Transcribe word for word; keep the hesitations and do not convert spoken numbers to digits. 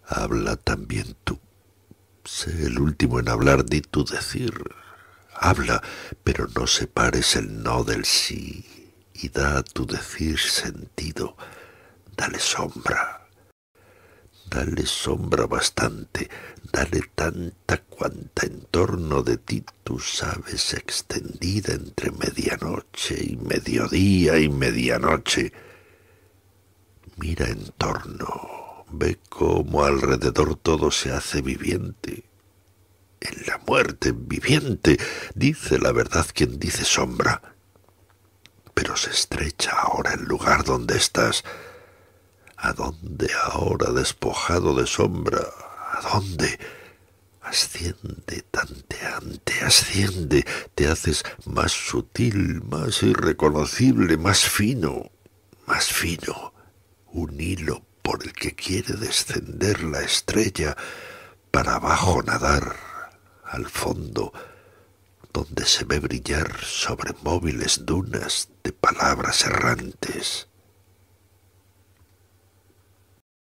Habla también tú. Sé el último en hablar, di tu decir. Habla, pero no separes el no del sí, y da a tu decir sentido. Dale sombra, dale sombra bastante, dale tanta cuanta en torno de ti tú sabes extendida entre medianoche y mediodía y medianoche. Mira en torno, ve cómo alrededor todo se hace viviente. En la muerte viviente dice la verdad quien dice sombra, pero se estrecha ahora el lugar donde estás. ¿A dónde ahora despojado de sombra? ¿A dónde? Asciende, tanteante, asciende, te haces más sutil, más irreconocible, más fino, más fino. Un hilo por el que quiere descender la estrella para abajo nadar al fondo, donde se ve brillar sobre móviles dunas de palabras errantes.